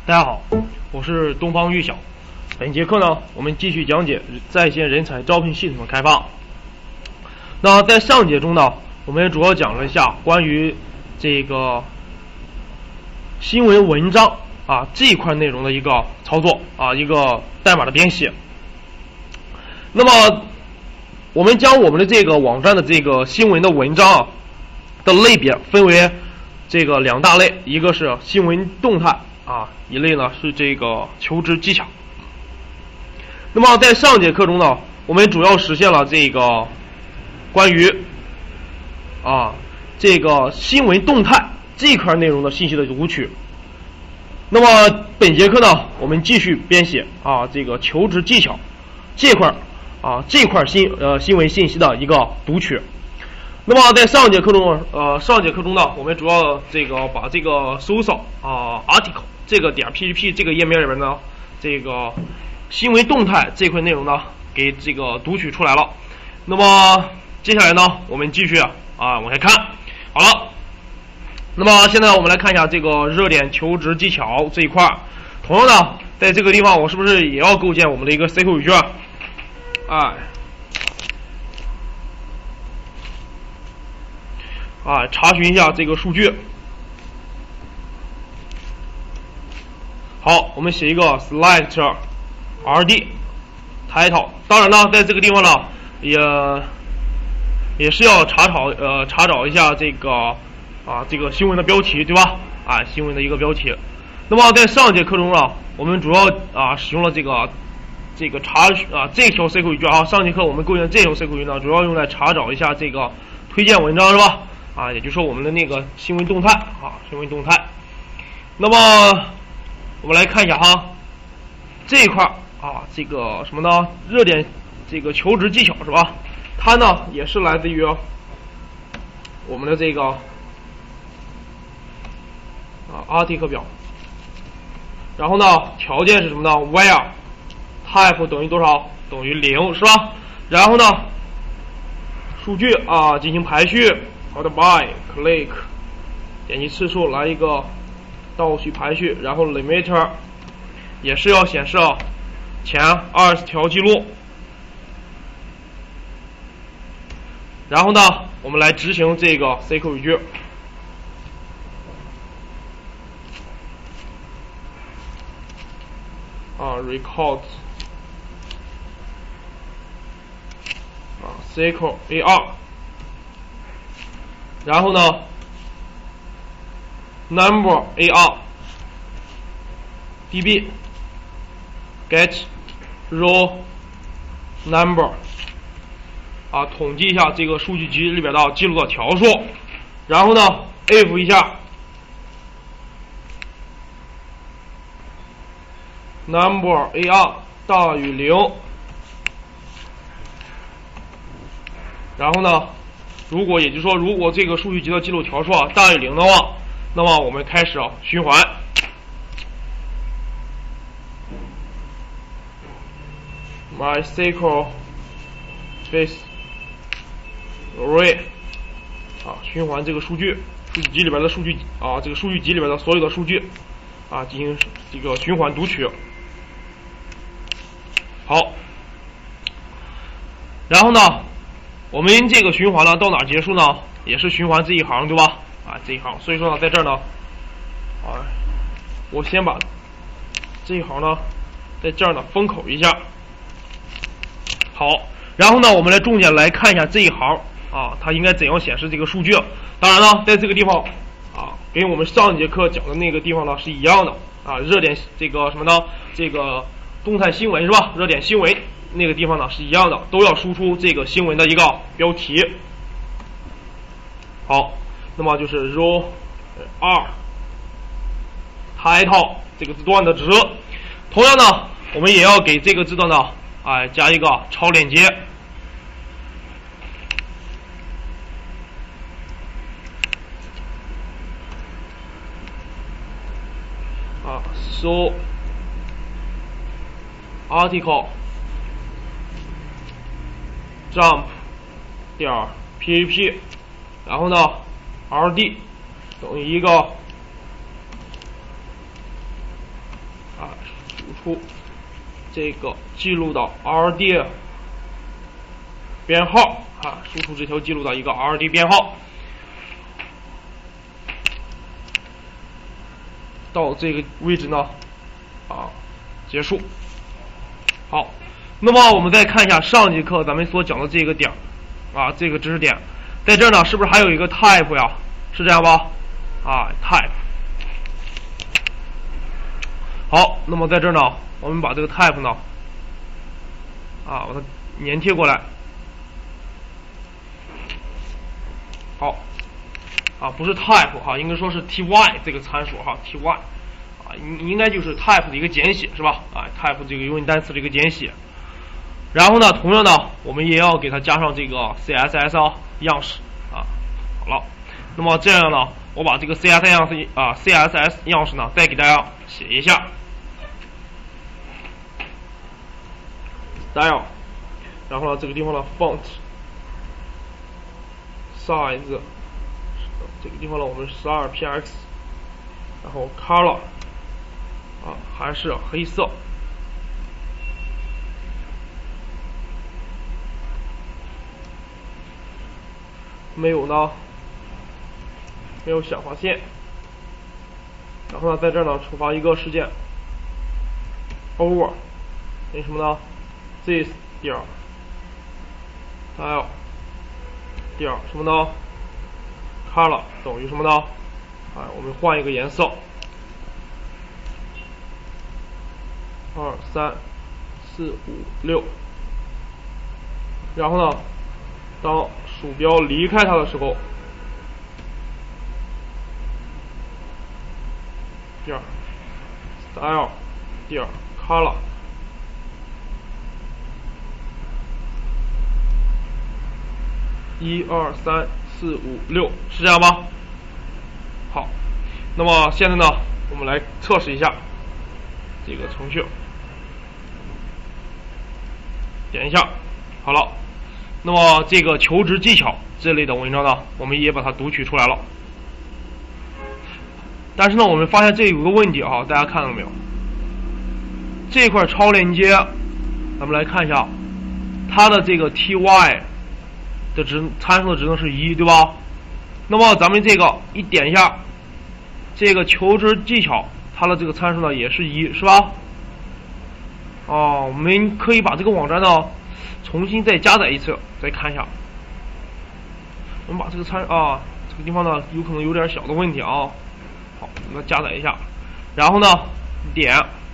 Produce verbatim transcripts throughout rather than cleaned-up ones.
大家好，我是东方玉晓。本节课呢，我们继续讲解在线人才招聘系统的开发。那在上节中呢，我们主要讲了一下关于这个新闻文章啊这一块内容的一个操作啊，一个代码的编写。那么我们将我们的这个网站的这个新闻的文章啊的类别分为这个两大类，一个是新闻动态啊，一类呢是这个求职技巧。那么在上节课中呢，我们主要实现了这个关于啊这个新闻动态这一块内容的信息的读取。那么本节课呢，我们继续编写啊这个求职技巧这块啊这块新呃新闻信息的一个读取。那么在上节课中呃上节课中呢，我们主要这个把这个搜索啊 article 这个点 P H P 这个页面里边呢，这个新闻动态这块内容呢给这个读取出来了。那么接下来呢，我们继续啊往下看。好了，那么现在我们来看一下这个热点求职技巧这一块。同样的，在这个地方我是不是也要构建我们的一个 S Q L 语句？哎，啊，查询一下这个数据。好，我们写一个 select R D title。当然呢，在这个地方呢，也也是要查找呃查找一下这个啊这个新闻的标题，对吧？啊，新闻的一个标题。那么在上节课中呢，我们主要啊使用了这个这个查啊这条 S Q L 语句啊。上节课我们构建这条 S Q L 语句呢，主要用来查找一下这个推荐文章，是吧？啊，也就是说我们的那个新闻动态啊，新闻动态。那么我们来看一下哈，这一块啊，这个什么呢？热点这个求职技巧是吧？它呢也是来自于我们的这个啊 article 表。然后呢，条件是什么呢 ？where type 等于多少？等于零，是吧？然后呢，数据啊进行排序。好的 by click 点击次数来一个倒序排序，然后 limiter 也是要显示前二十条记录。然后呢，我们来执行这个 S Q L 语句。啊 record 啊 S Q L A R。然后呢 number A R D B get row number 啊，统计一下这个数据集里边的记录的条数。然后呢 if 一下 number A R 大于零。然后呢，如果也就是说，如果这个数据集的记录条数啊大于零的话，那么我们开始啊循环。MySQL space array 啊，循环这个数据数据集里边的数据啊，这个数据集里边的所有的数据啊，进行这个循环读取。好，然后呢，我们这个循环呢到哪结束呢？也是循环这一行，对吧？啊，这一行。所以说呢，在这儿呢，啊，我先把这一行呢，在这儿呢封口一下。好，然后呢，我们来重点来看一下这一行啊，它应该怎样显示这个数据。当然呢，在这个地方啊，跟我们上一节课讲的那个地方呢是一样的啊。热点这个什么呢？这个动态新闻是吧？热点新闻那个地方呢是一样的，都要输出这个新闻的一个标题。好，那么就是 row 二 title 这个字段的值。同样呢，我们也要给这个字段呢，哎、呃，加一个超链接。啊 ，so article jump 点 P H P， 然后呢 R D 等于一个啊，输出这个记录到 R D 编号啊，输出这条记录到一个 R D 编号，到这个位置呢，啊，结束。好，那么我们再看一下上节课咱们所讲的这个点啊，这个知识点，在这儿呢，是不是还有一个 type 呀？是这样吧？啊 ，type。好，那么在这儿呢，我们把这个 type 呢，啊，把它粘贴过来。好，啊，不是 type 哈，应该说是 ty 这个参数哈 ，ty 啊，应应该就是 type 的一个简写是吧？啊 ，type 这个英语单词的一个简写。然后呢，同样呢，我们也要给它加上这个 C S S 啊样式啊。好了，那么这样呢，我把这个 C S S 样式啊 C S S 样式呢，再给大家写一下。style， 然后呢，这个地方呢 font size， 这个地方呢我们十二 P X， 然后 color 啊还是黑色。没有呢，没有小划线。然后呢，在这儿呢触发一个事件 over， 等于什么呢 ？this 点 style 点什么呢 ？color 等于什么呢？哎，我们换一个颜色，二三四五六。然后呢，当鼠标离开它的时候，点 style 点 color， 一二三四五六，是这样吧？好，那么现在呢，我们来测试一下这个程序，点一下，好了。那么这个求职技巧这类的文章呢，我们也把它读取出来了。但是呢，我们发现这有个问题啊，大家看到没有？这块超链接，咱们来看一下，它的这个 ty 的值参数的值呢是一，对吧？那么咱们这个一点一下，这个求职技巧，它的这个参数呢也是一，是吧？哦，我们可以把这个网站呢重新再加载一次，再看一下。我们把这个参啊，这个地方呢有可能有点小的问题啊。好，那加载一下，然后呢点，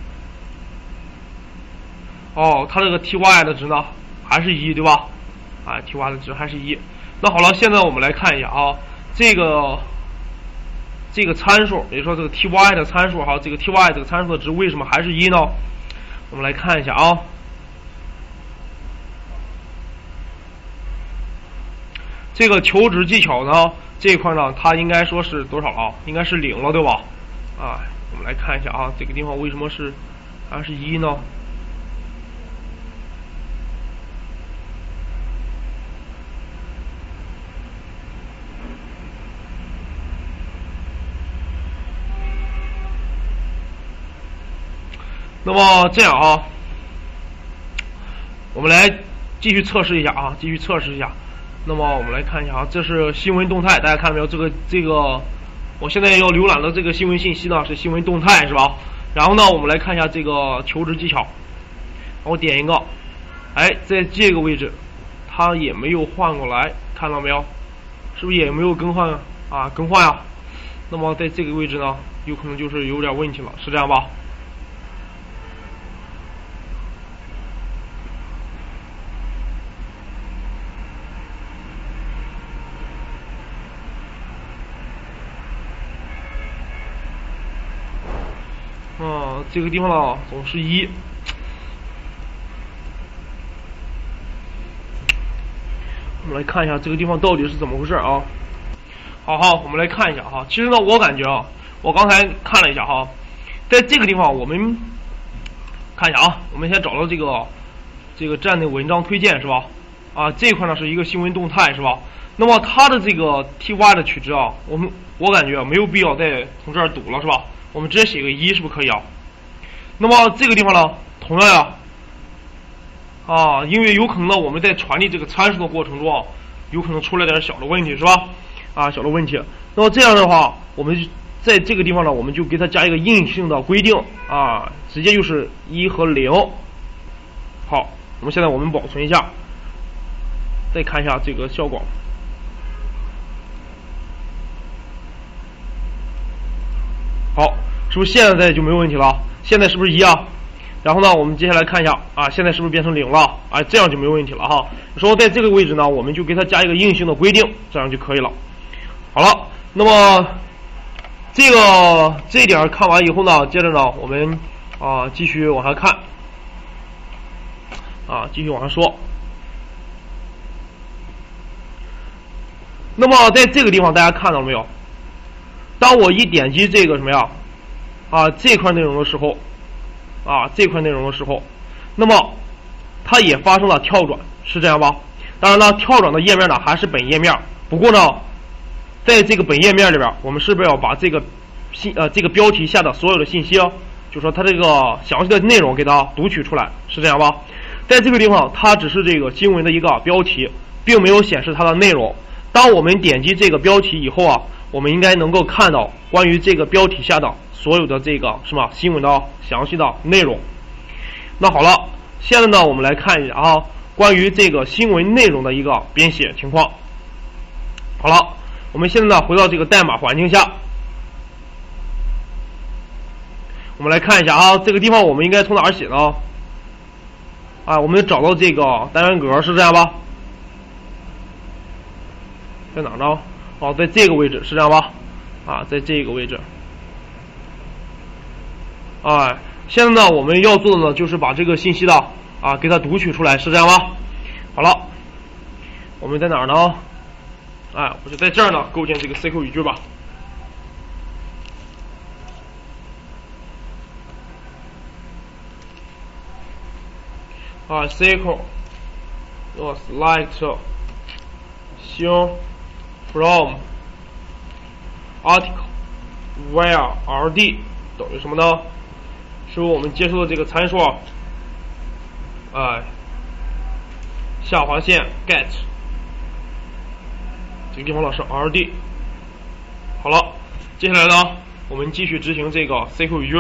哦，它这个 ty 的值呢还是一，对吧？啊 ，ty 的值还是一。那好了，现在我们来看一下啊，这个这个参数，也就是说这个 ty 的参数哈，这个 ty 这个参数的值为什么还是一呢？我们来看一下啊。这个求职技巧呢，这一块呢，它应该说是多少啊？应该是零了，对吧？啊，我们来看一下啊，这个地方为什么是还是一呢？那么这样啊，我们来继续测试一下啊，继续测试一下。那么我们来看一下啊，这是新闻动态，大家看到没有？这个这个，我现在要浏览的这个新闻信息呢是新闻动态，是吧？然后呢，我们来看一下这个求职技巧，我点一个，哎，在这个位置，它也没有换过来，看到没有？是不是也没有更换啊？更换啊？那么在这个位置呢，有可能就是有点问题了，是这样吧？嗯，这个地方呢总是一。我们来看一下这个地方到底是怎么回事啊？好好，我们来看一下哈。其实呢，我感觉啊，我刚才看了一下哈，在这个地方我们看一下啊，我们先找到这个这个站内文章推荐是吧？啊，这一块呢是一个新闻动态是吧？那么它的这个 ty 的取值啊，我们我感觉没有必要再从这儿读了是吧？我们直接写个一是不是可以啊？ 那么这个地方呢，同样呀，啊，因为有可能呢，我们在传递这个参数的过程中啊，有可能出来点小的问题，是吧？啊，小的问题。那么这样的话，我们在这个地方呢，我们就给它加一个硬性的规定啊，直接就是一和零。好，那么现在我们保存一下，再看一下这个效果。好，是不是现在就没有问题了？现在是不是一啊？然后呢，我们接下来看一下啊，现在是不是变成零了？啊，这样就没有问题了哈。说在这个位置呢，我们就给它加一个硬性的规定，这样就可以了。好了，那么这个这一点看完以后呢，接着呢，我们啊继续往下看，啊继续往下说。那么在这个地方，大家看到了没有？当我一点击这个什么呀，啊这块内容的时候。啊，这块内容的时候，那么它也发生了跳转，是这样吧？当然了，跳转的页面呢还是本页面，不过呢，在这个本页面里边，我们是不是要把这个信呃这个标题下的所有的信息，就说它这个详细的内容给它读取出来，是这样吧？在这个地方，它只是这个新闻的一个标题，并没有显示它的内容。当我们点击这个标题以后啊，我们应该能够看到关于这个标题下的所有的这个什么新闻的详细的内容。那好了，现在呢，我们来看一下啊，关于这个新闻内容的一个编写情况。好了，我们现在呢回到这个代码环境下，我们来看一下啊，这个地方我们应该从哪儿写呢？啊，我们找到这个单元格，是这样吧？在哪呢？哦，在这个位置，是这样吧？啊，在这个位置。哎，现在呢，我们要做的呢，就是把这个信息的啊给它读取出来，是这样吧？好了，我们在哪儿呢？哎，我就在这儿呢，构建这个 C Q 语句吧。啊 ，C Q was like shown from article where R D 等于什么呢？是我们接收的这个参数，哎，下划线 get 这个地方呢是 R D。好了，接下来呢，我们继续执行这个 C Q 语句。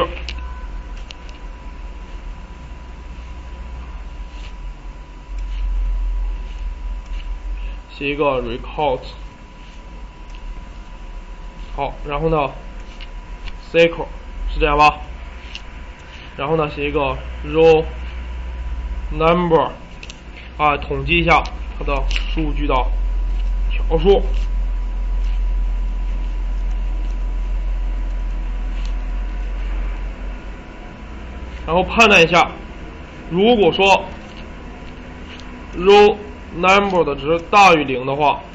写一个 record， 好，然后呢 C Q 是这样吧？然后呢，写一个 row number， 啊，统计一下它的数据的条数。然后判断一下，如果说 row number 的值大于零的话，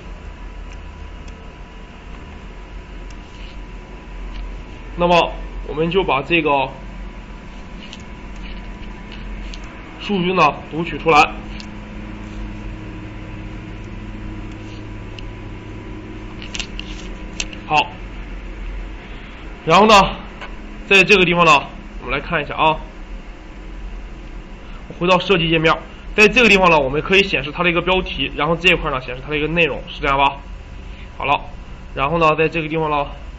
那么我们就把这个数据呢读取出来。好，然后呢，在这个地方呢，我们来看一下啊，回到设计界面。在这个地方呢，我们可以显示它的一个标题，然后这一块呢显示它的一个内容，是这样吧？好了，然后呢，在这个地方呢，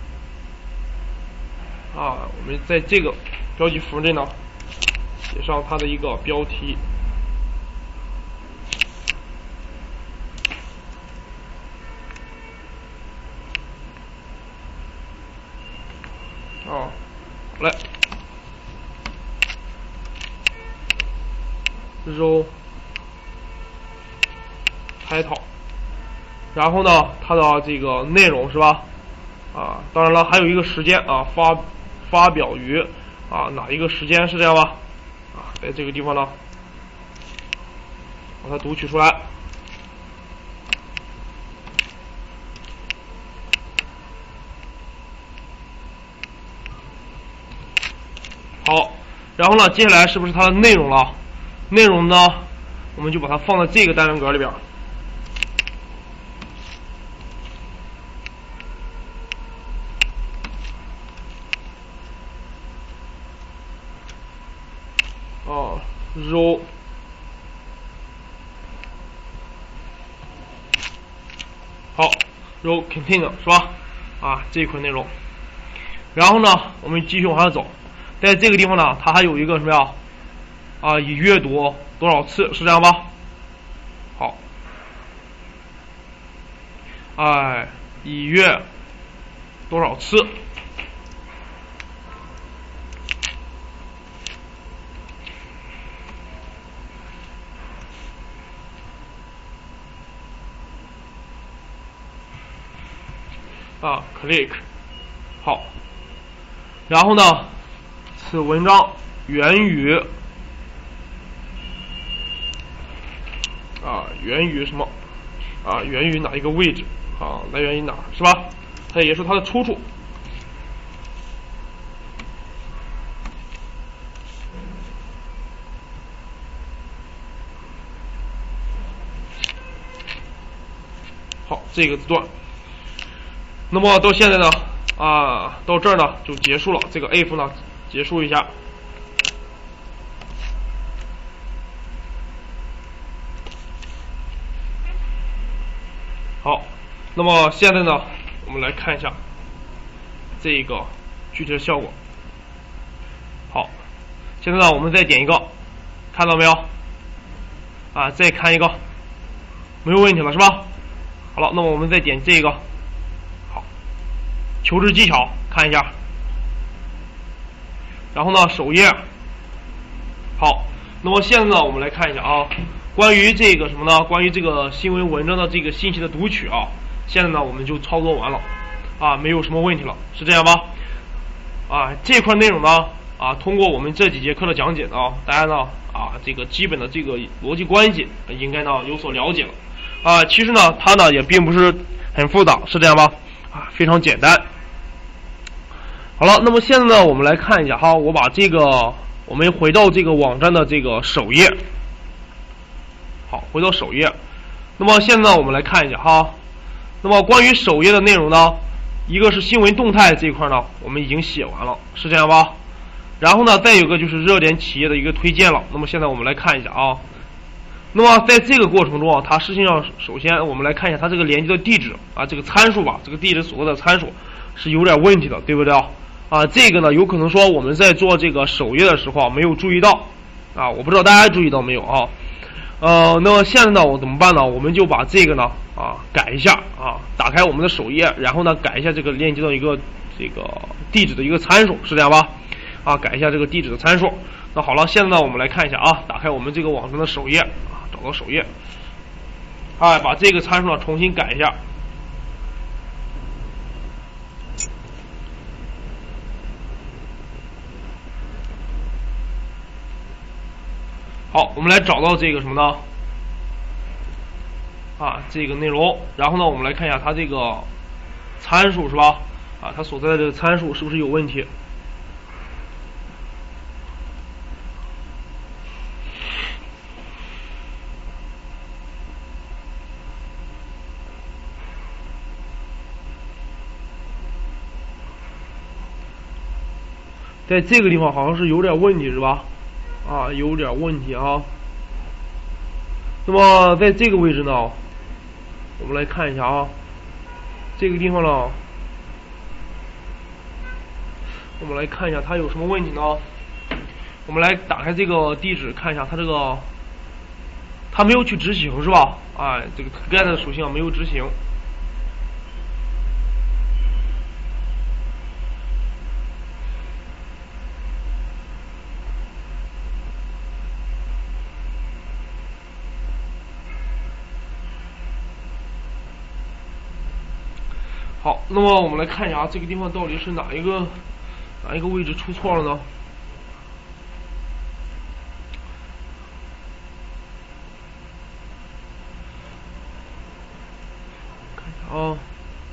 啊，我们在这个标记符这呢写上它的一个标题。啊，来 row title， 然后呢，它的这个内容是吧？啊，当然了，还有一个时间啊，发发表于啊哪一个时间，是这样吧？啊，在这个地方呢，把它读取出来。好，然后呢，接下来是不是它的内容了？内容呢，我们就把它放在这个单元格里边。 啊 row 好 row container 是吧？啊，这一块内容。然后呢，我们继续往下走，在这个地方呢，它还有一个什么呀？啊，已阅读多少次，是这样吧？好，哎，已阅多少次？啊 ，click， 好。然后呢，此文章源于啊，源于什么？啊，源于哪一个位置？啊，来源于哪是吧？它也是它的出处。好，这个字段。那么到现在呢，啊，到这儿呢就结束了。这个 if 呢结束一下。好，那么现在呢，我们来看一下这个具体的效果。好，现在呢，我们再点一个，看到没有？啊，再看一个，没有问题了是吧？好了，那么我们再点这个。求职技巧看一下，然后呢首页，好，那么现在呢我们来看一下啊，关于这个什么呢？关于这个新闻文章的这个信息的读取啊，现在呢我们就操作完了啊，没有什么问题了，是这样吧？啊，这块内容呢啊，通过我们这几节课的讲解呢，大家呢啊这个基本的这个逻辑关系应该呢有所了解了啊，其实呢它呢也并不是很复杂，是这样吧？啊，非常简单。好了，那么现在呢，我们来看一下哈，我把这个，我们回到这个网站的这个首页。好，回到首页。那么现在呢，我们来看一下哈。那么关于首页的内容呢，一个是新闻动态这一块呢，我们已经写完了，是这样吧？然后呢，再有个就是热点企业的一个推荐了。那么现在我们来看一下啊。那么在这个过程中啊，它实际上首先我们来看一下它这个连接的地址啊，这个参数吧，这个地址所谓的参数是有点问题的，对不对啊？啊，这个呢有可能说我们在做这个首页的时候啊没有注意到啊，我不知道大家注意到没有啊？呃，那么现在呢我怎么办呢？我们就把这个呢啊改一下啊，打开我们的首页，然后呢改一下这个链接的一个这个地址的一个参数，是这样吧？啊，改一下这个地址的参数。那好了，现在呢我们来看一下啊，打开我们这个网站的首页。找到首页，哎，把这个参数呢重新改一下。好，我们来找到这个什么呢？啊，这个内容，然后呢，我们来看一下它这个参数是吧？啊，它所在的这个参数是不是有问题？在这个地方好像是有点问题是吧？啊，有点问题啊。那么在这个位置呢，我们来看一下啊，这个地方呢，我们来看一下它有什么问题呢？我们来打开这个地址看一下它这个，它没有去执行是吧？哎，这个 get 的属性啊没有执行。好，那么我们来看一下这个地方到底是哪一个哪一个位置出错了呢？看一下啊，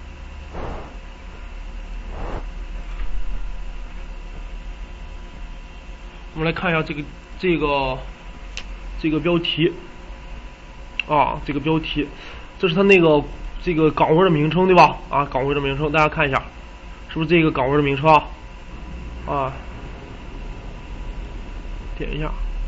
我们来看一下这个这个这个标题啊，这个标题，这是它那个。这个岗位的名称对吧？啊，岗位的名称，大家看一下，是不是这个岗位的名称啊？啊，点一下，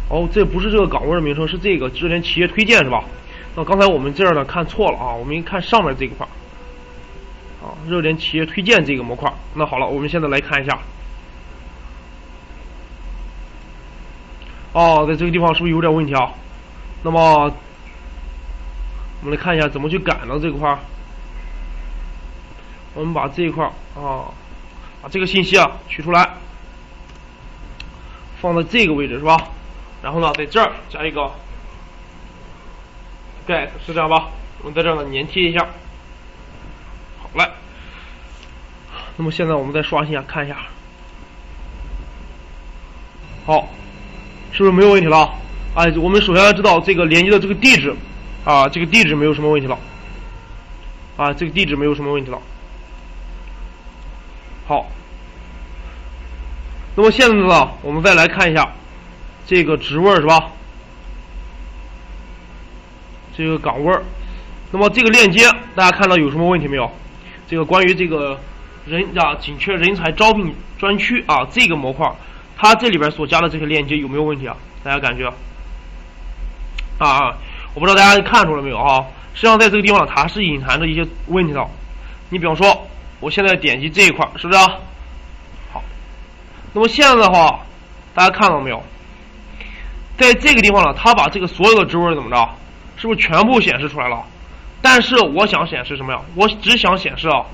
哦，这不是这个岗位的名称，是这个智联企业推荐是吧？那刚才我们这儿呢看错了啊，我们看上面这一块啊，热点企业推荐这个模块。那好了，我们现在来看一下。哦，在这个地方是不是有点问题啊？那么我们来看一下怎么去改呢？这块我们把这一块啊，把这个信息啊取出来，放在这个位置是吧？然后呢，在这儿加一个 get， 是这样吧？我们在这儿呢粘贴一下。好嘞。那么现在我们再刷新一下，看一下。好，是不是没有问题了？哎，我们首先要知道这个连接的这个地址啊，这个地址没有什么问题了。啊，这个地址没有什么问题了。好，那么现在呢，我们再来看一下这个职位是吧？这个岗位，那么这个链接大家看到有什么问题没有？这个关于这个人啊紧缺人才招聘专区啊这个模块，它这里边所加的这个链接有没有问题啊？大家感觉？啊啊，我不知道大家看出来没有啊？实际上在这个地方它是隐含着一些问题的。你比方说，我现在点击这一块，是不是啊？好，那么现在的话，大家看到没有？在这个地方呢，它把这个所有的职位怎么着，是不是全部显示出来了？但是我想显示什么呀？我只想显示啊，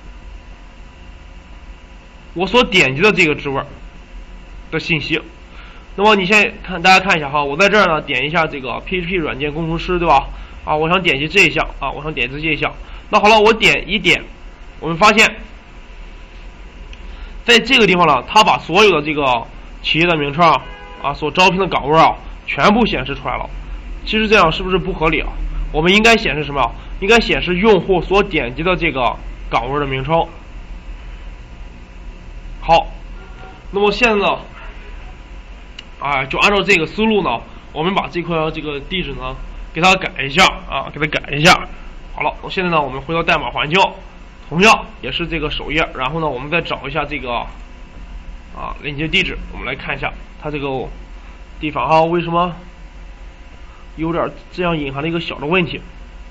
我所点击的这个职位的信息。那么你现在看，大家看一下哈，我在这儿呢点一下这个 P H P 软件工程师，对吧？啊，我想点击这一项啊，我想点击这一项。那好了，我点一点，我们发现，在这个地方呢，它把所有的这个企业的名称啊，啊所招聘的岗位啊，全部显示出来了。其实这样是不是不合理啊？我们应该显示什么？应该显示用户所点击的这个岗位的名称。好，那么现在呢，啊，就按照这个思路呢，我们把这块这个地址呢，给它改一下啊，给它改一下。好了，现在呢，我们回到代码环境，同样也是这个首页，然后呢，我们再找一下这个啊链接地址，我们来看一下它这个地方哈，为什么有点这样隐含的一个小的问题？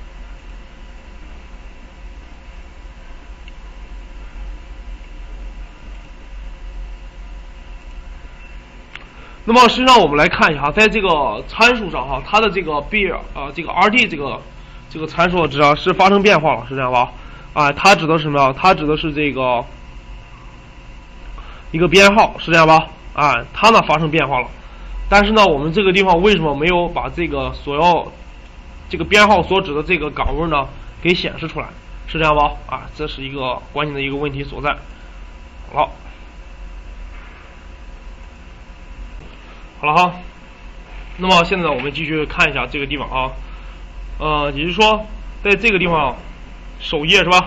那么实际上我们来看一下，在这个参数上哈，它的这个 B 啊、呃、这个 R T 这个这个参数指啊是发生变化了，是这样吧？啊，它指的是什么呀？它指的是这个一个编号，是这样吧？啊，它呢发生变化了，但是呢，我们这个地方为什么没有把这个所要这个编号所指的这个岗位呢给显示出来？是这样吧？啊，这是一个关键的一个问题所在。好了。好了哈，那么现在我们继续看一下这个地方啊，呃，也就是说，在这个地方首页是吧？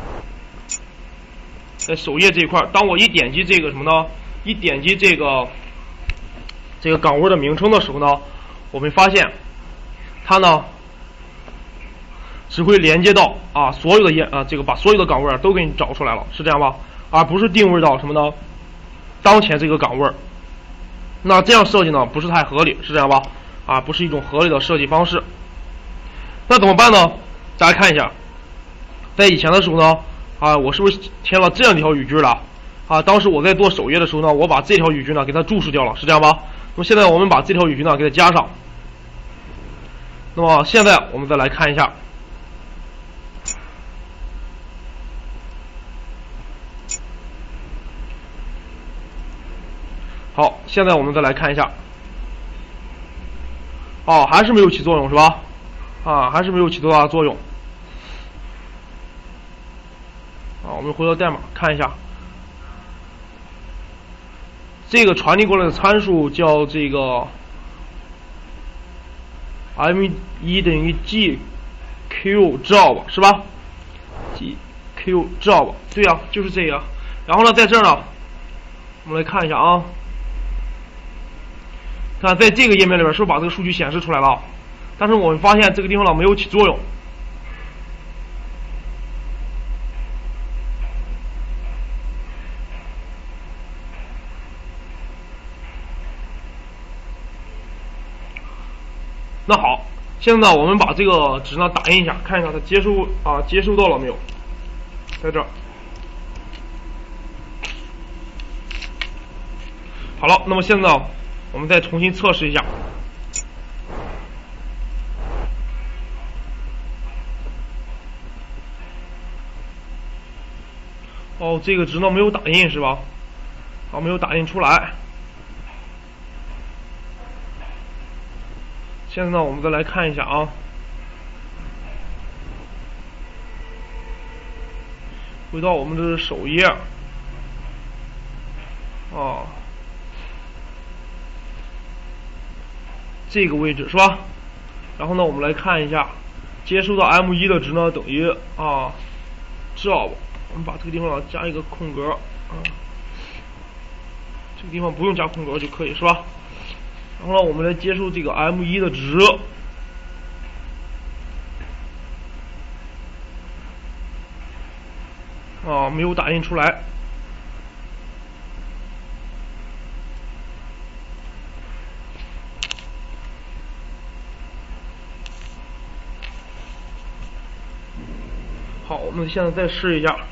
在首页这一块，当我一点击这个什么呢？一点击这个这个岗位的名称的时候呢，我们发现它呢只会连接到啊所有的页啊这个把所有的岗位都给你找出来了，是这样吧？而不是定位到什么呢？当前这个岗位。那这样设计呢不是太合理，是这样吧？啊，不是一种合理的设计方式。那怎么办呢？大家看一下，在以前的时候呢，啊，我是不是填了这样一条语句了？啊，当时我在做首页的时候呢，我把这条语句呢给它注释掉了，是这样吧？那么现在我们把这条语句呢给它加上。那么现在我们再来看一下。好，现在我们再来看一下，哦，还是没有起作用是吧？啊，还是没有起多大的作用。啊，我们回到代码看一下，这个传递过来的参数叫这个 m 一等于 g q job 是吧 ？g q job 对呀、啊，就是这个。然后呢，在这儿呢，我们来看一下啊。看，在这个页面里边，是不是把这个数据显示出来了？但是我们发现这个地方呢没有起作用。 那好，现在呢，我们把这个值呢打印一下，看一下它接收啊接收到了没有，在这儿。好了，那么现在呢，我们再重新测试一下。哦，这个值呢没有打印是吧？啊，没有打印出来。现在呢，我们再来看一下啊，回到我们的首页，啊，这个位置是吧？然后呢，我们来看一下，接收到 M 一 的值呢等于啊 job， 我们把这个地方呢加一个空格啊，这个地方不用加空格就可以是吧？然后呢，我们来接收这个 M 一 的值，啊，没有打印出来。好，我们现在再试一下。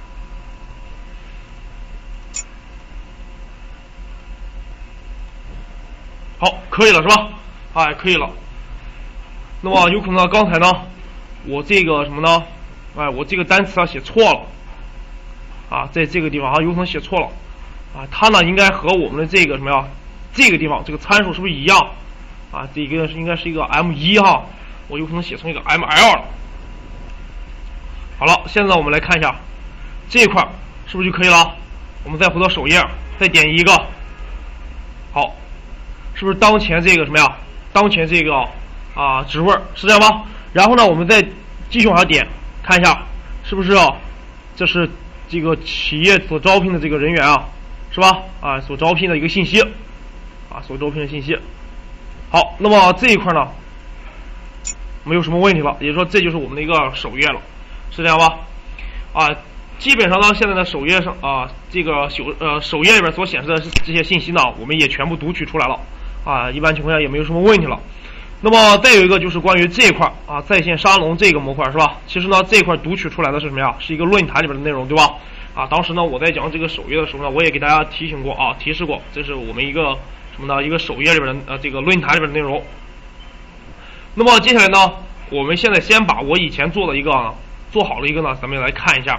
好，可以了是吧？哎，可以了。那么有可能刚才呢，我这个什么呢？哎，我这个单词啊写错了，啊，在这个地方啊有可能写错了，啊，它呢应该和我们的这个什么呀？这个地方这个参数是不是一样？啊，这个应该是一个 M 一 哈，我有可能写成一个 M L 了。好了，现在我们来看一下这一块是不是就可以了？我们再回到首页，再点一个，好。是不是当前这个什么呀？当前这个啊职位是这样吗？然后呢，我们再继续往下点，看一下是不是啊？这是这个企业所招聘的这个人员啊，是吧？啊，所招聘的一个信息啊，所招聘的信息。好，那么这一块呢，没有什么问题了，也就是说这就是我们的一个首页了，是这样吧？啊，基本上呢，现在的首页上啊，这个首呃首页里边所显示的这些信息呢，我们也全部读取出来了。啊，一般情况下也没有什么问题了。那么再有一个就是关于这一块啊，在线沙龙这个模块是吧？其实呢，这一块读取出来的是什么呀？是一个论坛里边的内容，对吧？啊，当时呢我在讲这个首页的时候呢，我也给大家提醒过啊，提示过，这是我们一个什么呢？一个首页里边的呃这个论坛里边的内容。那么接下来呢，我们现在先把我以前做的一个做好了一个呢，咱们来看一下。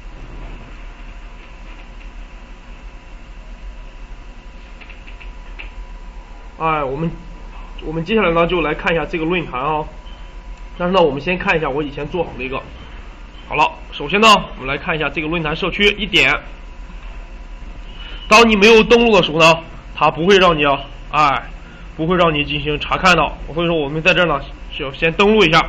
哎，我们我们接下来呢就来看一下这个论坛啊。但是呢，我们先看一下我以前做好的一个。好了，首先呢，我们来看一下这个论坛社区一点。当你没有登录的时候呢，它不会让你啊，哎，不会让你进行查看的。所以说，我们在这儿呢需要先登录一下。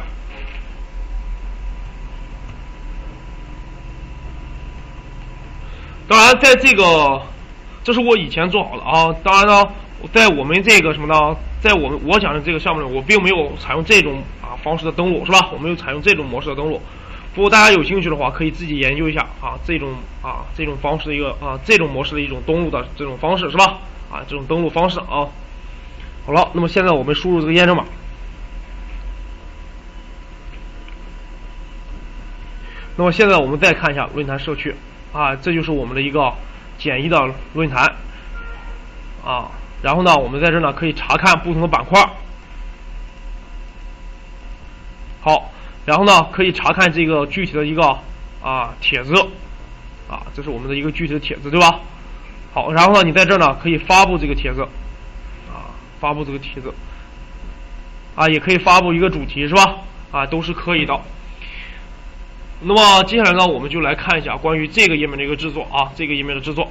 当然，在这个这是我以前做好的啊。当然呢。在我们这个什么呢？在我们我讲的这个项目里，我并没有采用这种啊方式的登录，是吧？我没有采用这种模式的登录。不过大家有兴趣的话，可以自己研究一下啊，这种啊这种方式的一个啊这种模式的一种登录的这种方式，是吧？啊，这种登录方式啊。好了，那么现在我们输入这个验证码。那么现在我们再看一下论坛社区啊，这就是我们的一个简易的论坛啊。然后呢，我们在这呢可以查看不同的板块。好，然后呢可以查看这个具体的一个啊帖子啊，这是我们的一个具体的帖子，对吧？好，然后呢你在这呢可以发布这个帖子啊，发布这个帖子啊，也可以发布一个主题，是吧？啊，都是可以的。那么接下来呢，我们就来看一下关于这个页面的一个制作啊，这个页面的制作。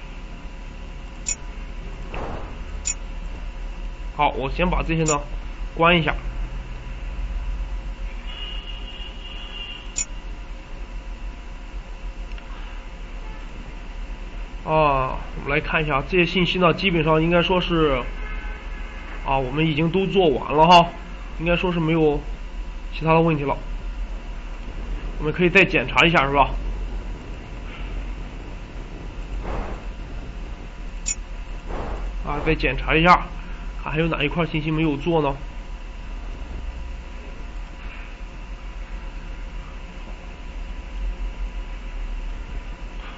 好，我先把这些呢关一下。啊，我们来看一下这些信息呢，基本上应该说是啊，我们已经都做完了哈，应该说是没有其他的问题了。我们可以再检查一下，是吧？啊，再检查一下。还有哪一块信息没有做呢？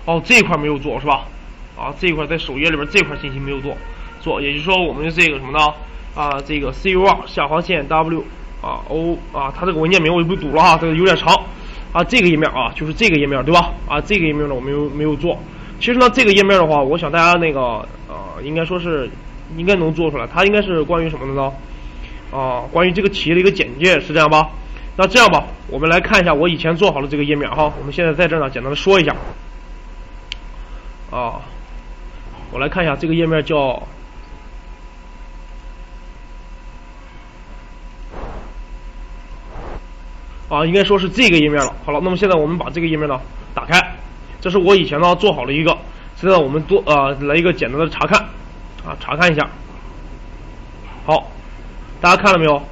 哦，这一块没有做是吧？啊，这一块在首页里边这块信息没有做做，也就是说我们的这个什么呢？啊，这个 C U R 下划线 W 啊 O 啊，它这个文件名我就不读了哈，这个有点长啊。这个页面啊，就是这个页面对吧？啊，这个页面呢我没有没有做。其实呢，这个页面的话，我想大家那个呃，应该说是应该能做出来。它应该是关于什么的呢？啊，关于这个企业的一个简介，是这样吧？那这样吧，我们来看一下我以前做好的这个页面哈。我们现在在这儿呢，简单的说一下。啊，我来看一下这个页面叫啊，应该说是这个页面了。好了，那么现在我们把这个页面呢打开，这是我以前呢做好了一个，现在我们做呃来一个简单的查看啊，查看一下。好，大家看了没有？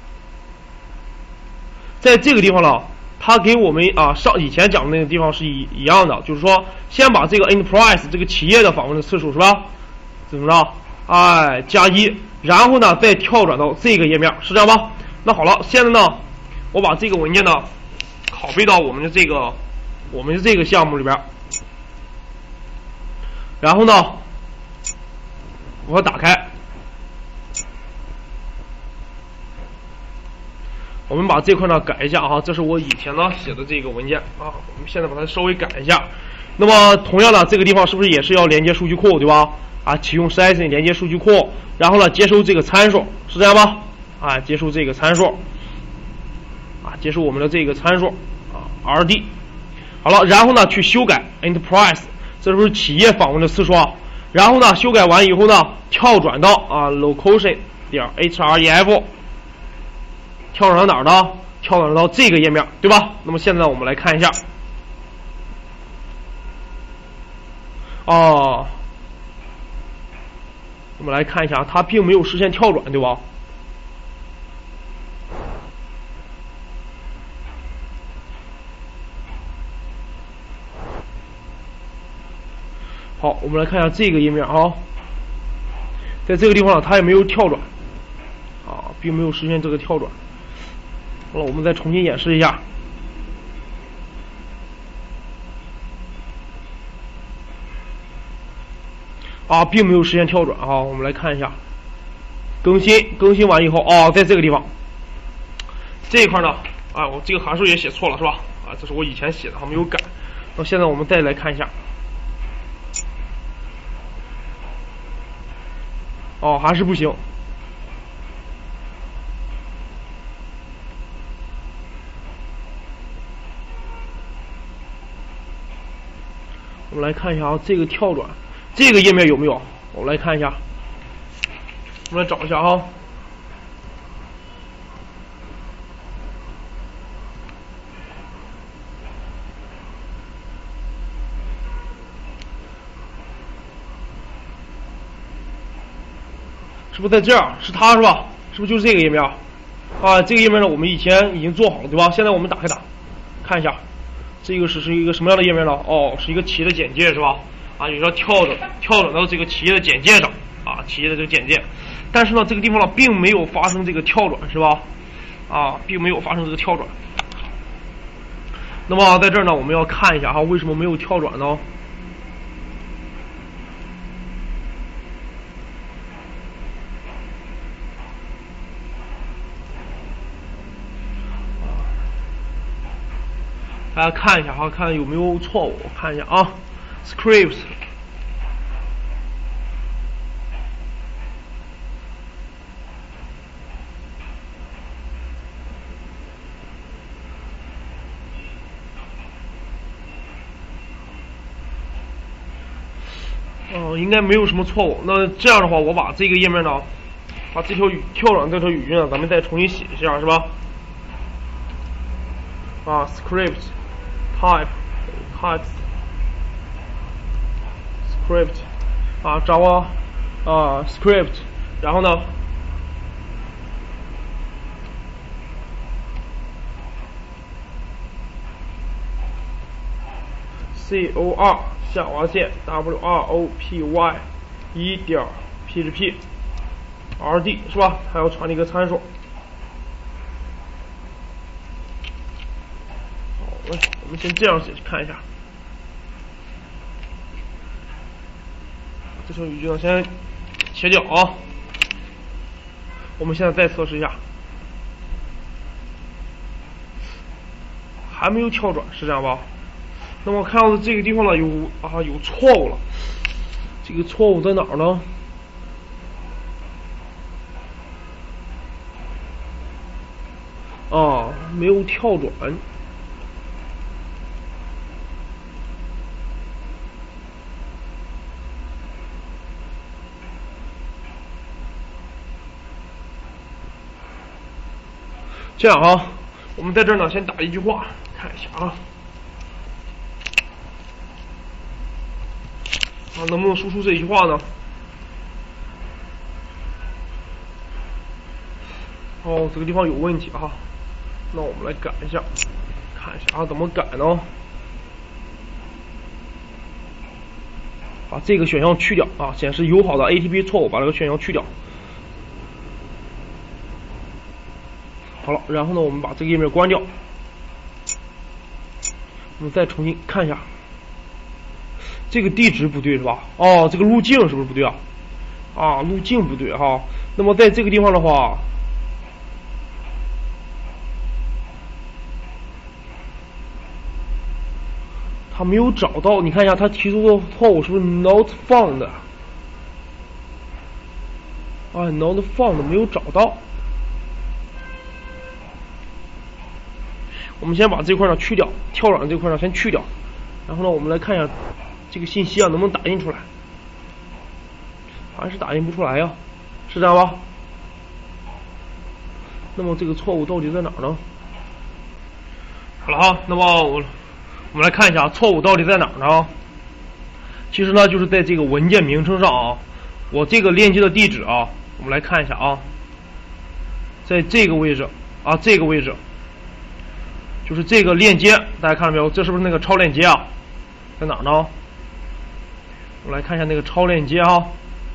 在这个地方呢，它给我们啊上以前讲的那个地方是一一样的，就是说先把这个 enterprise 这个企业的访问的次数是吧？怎么着？哎，加一，然后呢再跳转到这个页面，是这样吧？那好了，现在呢，我把这个文件呢拷贝到我们的这个我们的这个项目里边，然后呢，我要打开。我们把这块呢改一下哈，这是我以前呢写的这个文件啊，我们现在把它稍微改一下。那么同样的，这个地方是不是也是要连接数据库对吧？啊，启用 C S 连接数据库，然后呢接收这个参数，是这样吧？啊，接收这个参数，啊，接收我们的这个参数啊 R D。好了，然后呢去修改 Enterprise， 这是不是企业访问的次数啊？然后呢修改完以后呢，跳转到啊 location 点 href。跳转到哪儿呢？跳转到这个页面，对吧？那么现在我们来看一下。哦，我们来看一下，它并没有实现跳转，对吧？好，我们来看一下这个页面啊，在这个地方它也没有跳转，啊，并没有实现这个跳转。好了，我们再重新演示一下。啊，并没有实现跳转啊，我们来看一下，更新更新完以后，哦，在这个地方，这一块呢，啊，我这个函数也写错了是吧？啊，这是我以前写的，还没有改。那现在我们再来看一下，哦，还是不行。我们来看一下啊，这个跳转，这个页面有没有？我们来看一下，我们来找一下啊。是不是在这儿？是它是吧？是不是就是这个页面？啊，这个页面呢，我们以前已经做好了，对吧？现在我们打开它，看一下。这个是是一个什么样的页面呢？哦，是一个企业的简介是吧？啊，你说跳转跳转到这个企业的简介上啊，企业的这个简介，但是呢，这个地方呢并没有发生这个跳转是吧？啊，并没有发生这个跳转。那么在这儿呢，我们要看一下哈，为什么没有跳转呢？大家看一下哈，看有没有错误。我看一下啊 ，scripts， 嗯、呃，应该没有什么错误。那这样的话，我把这个页面呢，把这条语跳转这条语句呢，咱们再重新写一下，是吧？啊 ，script。type types script 啊 Java 啊 script， 然后呢C O R 下划线 W R O P Y 一点 P H P R D 是吧？还要传一个参数。我们先这样写，看一下。 这语句呢先切掉啊。我们现在再测试一下，还没有跳转，是这样吧？那么看到这个地方呢有啊有错误了，这个错误在哪儿呢？啊，没有跳转。这样啊，我们在这儿呢先打一句话，看一下啊，啊能不能输出这一句话呢？哦，这个地方有问题啊，那我们来改一下，看一下啊怎么改呢？把这个选项去掉啊，显示友好的 A T P 错误，把这个选项去掉。好了，然后呢，我们把这个页面关掉，我们再重新看一下，这个地址不对是吧？哦，这个路径是不是不对啊？啊，路径不对哈。那么在这个地方的话，他没有找到，你看一下他提出的错误是不是 not found？ 啊 ，not found 没有找到。我们先把这块呢去掉，跳转这块呢先去掉，然后呢，我们来看一下这个信息啊能不能打印出来，还是打印不出来呀？是这样吧？那么这个错误到底在哪儿呢？好了哈，那么我我们来看一下错误到底在哪儿呢？其实呢，就是在这个文件名称上啊，我这个链接的地址啊，我们来看一下啊，在这个位置啊，这个位置。就是这个链接，大家看到没有？这是不是那个超链接啊？在哪儿呢？我们来看一下那个超链接啊，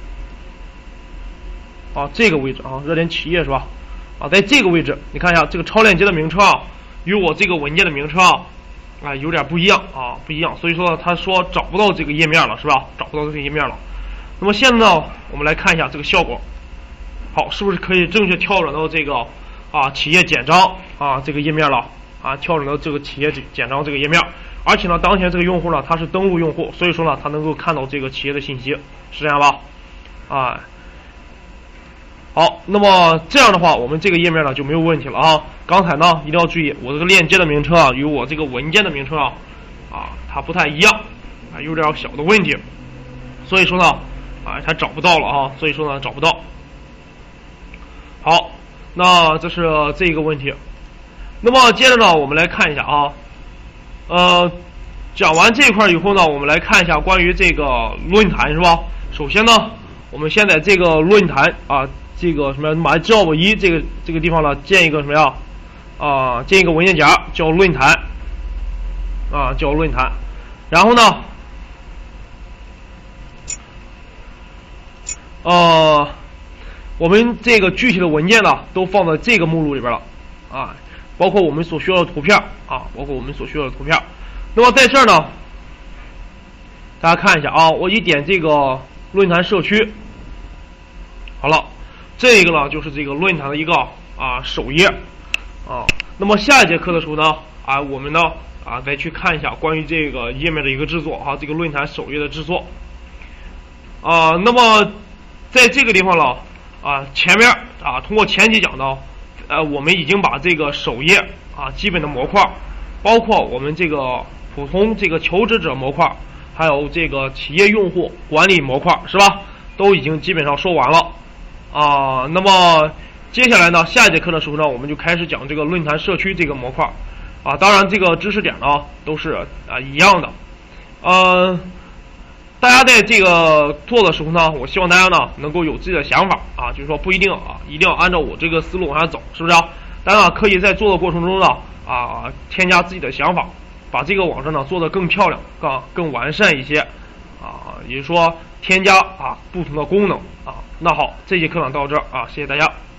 啊，这个位置啊，热点企业是吧？啊，在这个位置，你看一下这个超链接的名称啊，与我这个文件的名称啊，啊，有点不一样啊，不一样。所以说呢，他说找不到这个页面了，是吧？找不到这个页面了。那么现在呢，我们来看一下这个效果。好，是不是可以正确跳转到这个啊企业简章啊这个页面了？啊，跳转到这个企业简章这个页面，而且呢，当前这个用户呢，他是登录用户，所以说呢，他能够看到这个企业的信息，是这样吧？啊，好，那么这样的话，我们这个页面呢就没有问题了啊。刚才呢，一定要注意，我这个链接的名称啊，与我这个文件的名称啊，啊，它不太一样，啊，有点小的问题，所以说呢，啊，它找不到了啊，所以说呢，找不到。好，那这是这个问题。那么接着呢，我们来看一下啊，呃，讲完这一块以后呢，我们来看一下关于这个论坛是吧？首先呢，我们先在这个论坛啊，这个什么 MyJob 一这个这个地方呢，建一个什么呀？啊，建一个文件夹叫论坛，啊，叫论坛。然后呢，呃，我们这个具体的文件呢，都放在这个目录里边了，啊。包括我们所需要的图片啊，包括我们所需要的图片。那么在这儿呢，大家看一下啊，我一点这个论坛社区，好了，这个呢就是这个论坛的一个啊首页啊。那么下一节课的时候呢，啊，我们呢啊再去看一下关于这个页面的一个制作哈、啊，这个论坛首页的制作啊。那么在这个地方了啊，前面啊通过前几讲呢。呃，我们已经把这个首页啊基本的模块，包括我们这个普通这个求职者模块，还有这个企业用户管理模块，是吧？都已经基本上说完了啊。那么接下来呢，下一节课的时候呢，我们就开始讲这个论坛社区这个模块啊。当然，这个知识点呢都是啊一样的。呃，大家在这个做的时候呢，我希望大家呢能够有自己的想法啊，就是说不一定啊，一定要按照我这个思路往下走，是不是啊？大家呢可以在做的过程中呢啊，添加自己的想法，把这个网站呢做得更漂亮、更更完善一些啊，也就是说添加啊不同的功能啊。那好，这节课呢到这儿啊，谢谢大家。